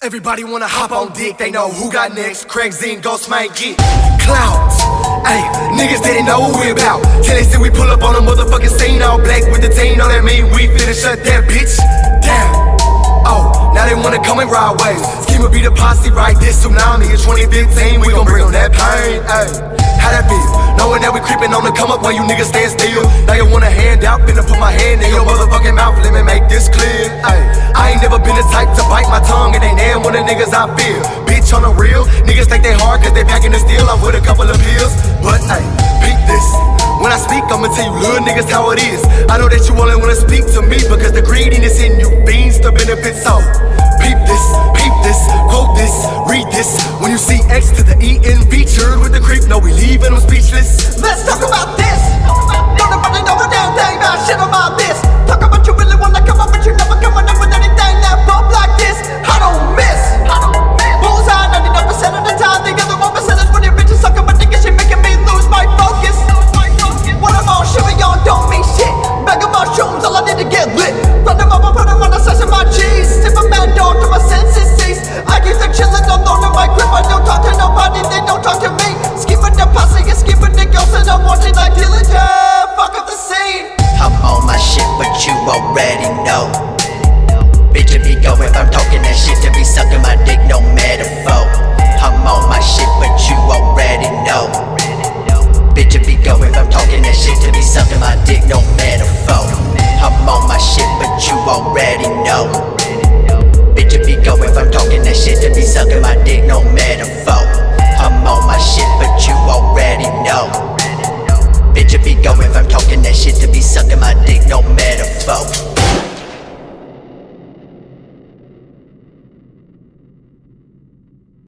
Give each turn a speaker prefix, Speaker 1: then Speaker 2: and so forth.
Speaker 1: Everybody wanna hop on dick, they know who got next. Craig's in, Ghostemane, get clouds. Ayy, niggas didn't know what we about. Till they said we pull up on a motherfucking scene, all black with the team. Know that mean we finna shut that bitch down. Oh, now they wanna come and ride waves. Schema be the posse, right? This tsunami in 2015, we gon' bring on that pain. Ayy, how that feel? Knowing that we creeping on the come up while you niggas stand still. Now you want a hand out, finna put my hand in your motherfucking mouth. Let me make this clear. Ayy, I ain't never been the type to bite my tongue, and ain't damn one of the niggas I feel. Bitch on the real, niggas think they hard cause they packing the steel. I'm with a couple of pills, but ayy, peep this. When I speak, I'ma tell you little niggas how it is. I know that you only wanna speak to me because the greediness in you fiends to benefit. So peep this, quote this, read this. When you see X to the E in featured with the creep, no, we leaving them speechless.
Speaker 2: Let's talk about this. Don't nobody know a damn thing about shit on my list. Talk about you really wanna come up, but you never coming up with anything that bump like this. I don't miss. Bullseye 99% of the time. The other 1% is when your bitches suckin' my dick and she making me lose my focus. When I'm on sugar, y'all don't mean shit. Bag of mushrooms, all I need to get lit. Run them up, I put them on the slice of my cheese. Sip a mad dog till my senses cease. I keep them chillin' alone in my grip. I don't talk to nobody, they don't talk to me. Skipping the posse and skipping the ghosts, and I'm wanting like Dillinger. Fuck up the scene.
Speaker 3: I'm on my shit, but you already know. Bitch, it be go if I'm talking that shit to be sucking my dick, no metaphor. I'm on my shit, but you already know. Bitch, it be go if I'm talking that shit to be sucking my dick, no metaphor. I'm on my shit, but you already know. Bitch, it be go if I'm talking that shit to be sucking my dick, no metaphor.